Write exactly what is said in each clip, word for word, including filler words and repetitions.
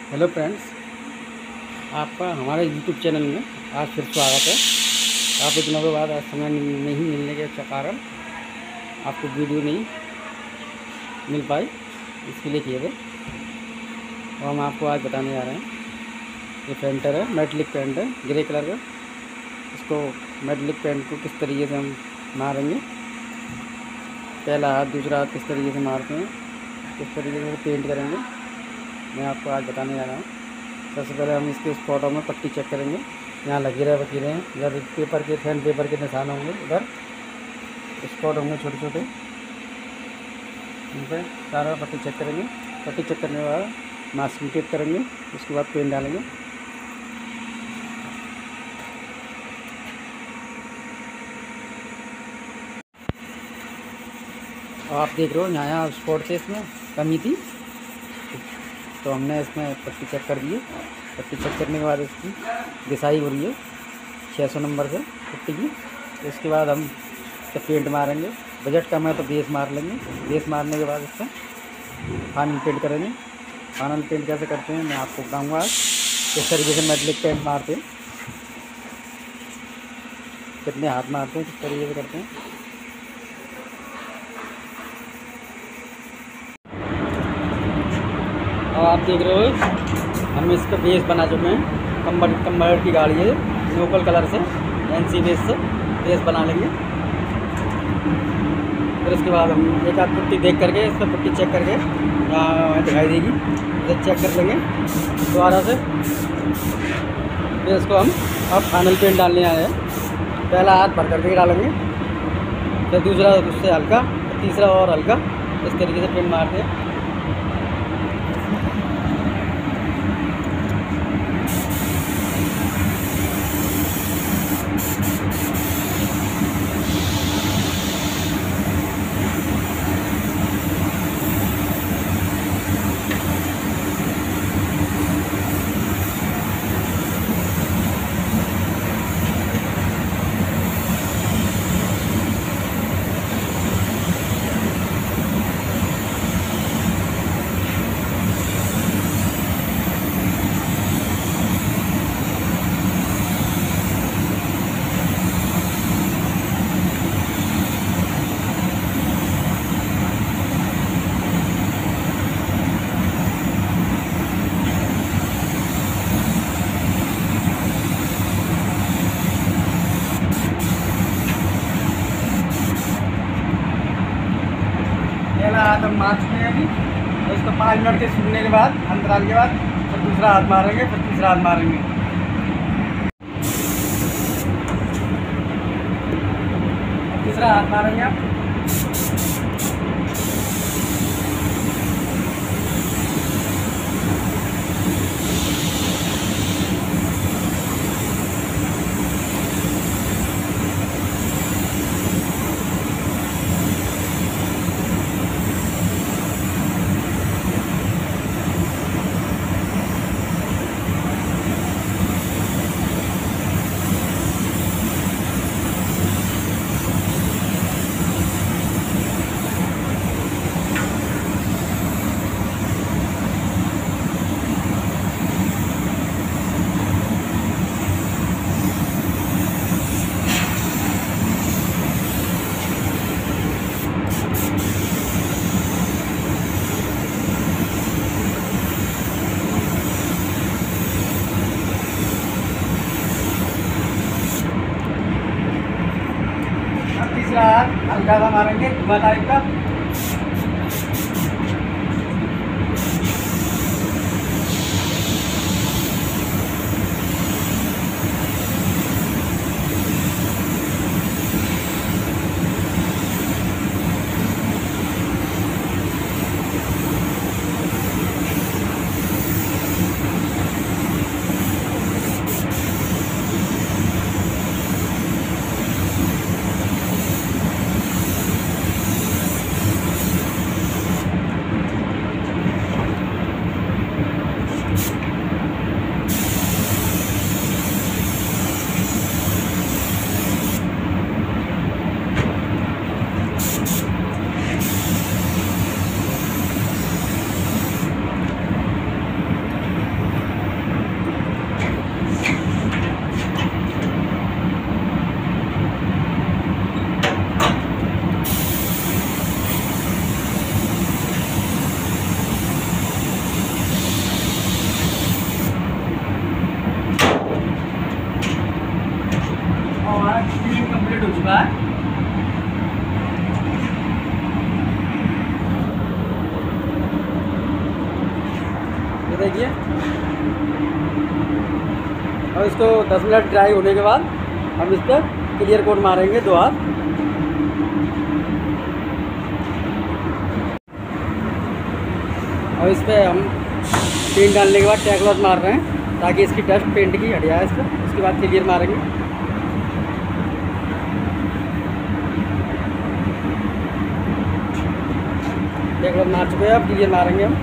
Hello friends, आपका हमारे YouTube channel में आज फिर स्वागत है। काफ़ी दिनों के बाद आज समय नहीं मिलने के कारण आपको वीडियो नहीं मिल पाई, इसके लिए किए थे। और हम आपको आज बताने जा रहे हैं, ये पेंटर है, मेटलिक पेंट है ग्रे कलर का। इसको मेटलिक पेंट को किस तरीके से हम मारेंगे, पहला हाथ दूसरा हाथ किस तरीके से मारते हैं, किस तरीके से पेंट करेंगे, मैं आपको आज बताने जा रहा हूँ। सबसे पहले हम इसके इस फोटो में पट्टी चेक करेंगे। यहाँ लकीरें वकीरें हैं, इधर पेपर के फैन पेपर के निशान होंगे, उधर स्पॉट होंगे छोटे छोटे, उन पर सारा पट्टी चेक करेंगे। पट्टी चेक करने के बाद मास्किंग टेप करेंगे, उसके बाद पेंट डालेंगे। और आप देख रहे हो यहाँ यहाँ स्पॉट से इसमें कमी थी, तो हमने इसमें पट्टी चेक कर दी है। पट्टी चेक करने के बाद इसकी घिसाई हो रही है छः सौ नंबर से पट्टी की। तो इसके बाद हम जब पेंट मारेंगे, बजट कम है तो बेस मार लेंगे। बेस मारने के बाद इसका फाइनल पेंट करेंगे। फाइनल पेंट कैसे करते हैं मैं आपको बताऊँगा आज। किस तरीके से मेटलिक पेंट मारते हैं, कितने हाथ मारते हैं, किस तरीके से करते हैं। और आप देख रहे हो हम इसका बेस बना चुके हैं। कम्बर कम्बर की गाड़ी है, लोकल कलर से एनसी बेस से बेस बना लेंगे। फिर उसके बाद हम एक आध पुट्टी देख करके, इस पर पुट्टी चेक करके यहाँ दिखाई देगी, इसे चेक कर लेंगे दोबारा से। फिर इसको हम अब फाइनल पेंट डालने आए हैं। पहला हाथ भर करके डालेंगे, फिर दूसरा उससे हल्का, तीसरा और हल्का, इस तरीके से पेंट मारते हैं। पहला हाथ हम मार चुके हैं अभी, तो इसको पाँच मिनट के सूखने के बाद, अंतराल के बाद फिर दूसरा हाथ मारेंगे, फिर तीसरा हाथ मारेंगे। तीसरा हाथ मारेंगे आप। तीसरा हाथ हल्का सा मारेंगे, धुआं टाइप का। बार। ये देखिए, और इसको दस मिनट ड्राई होने के बाद हम इस पर क्लियर कोट मारेंगे दो हाथ। और इस पर हम पेंट डालने के बाद टैग क्लॉथ मार रहे हैं ताकि इसकी डस्ट पेंट की हट जाए इस पर। उसके बाद क्लियर मारेंगे। टैग क्लॉथ मार चुके हैं, अब क्लियर मारेंगे हम।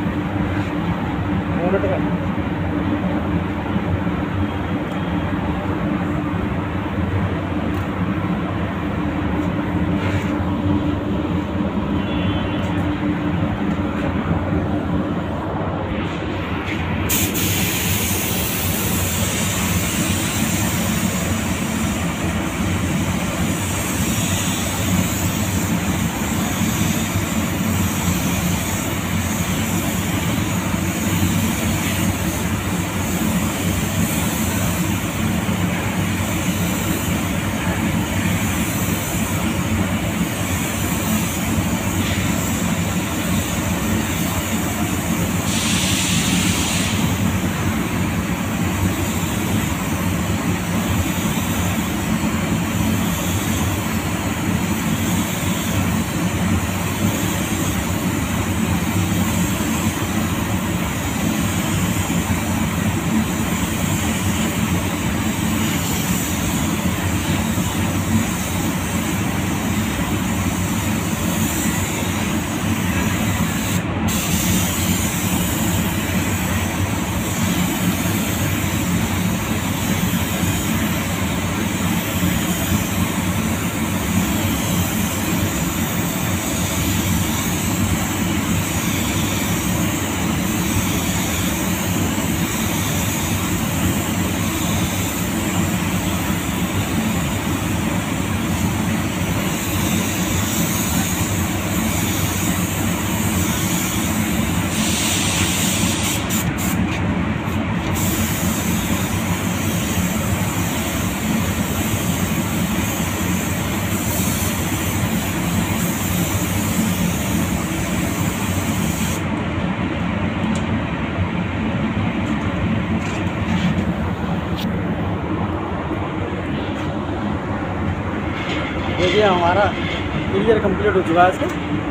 देखिए हमारा क्लियर कंप्लीट हो चुका है। इसका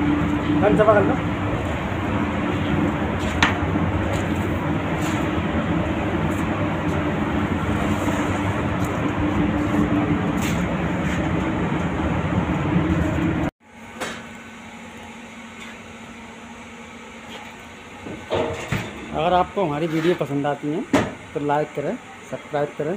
गन सफा करना। अगर आपको हमारी वीडियो पसंद आती है तो लाइक करें, सब्सक्राइब करें।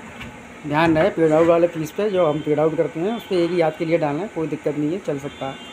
ध्यान रहे पेड़ आउट वाले पीस पे, जो हम पेड़ आउट करते हैं उस पर एक ही याद के लिए डालना है, कोई दिक्कत नहीं है, चल सकता है।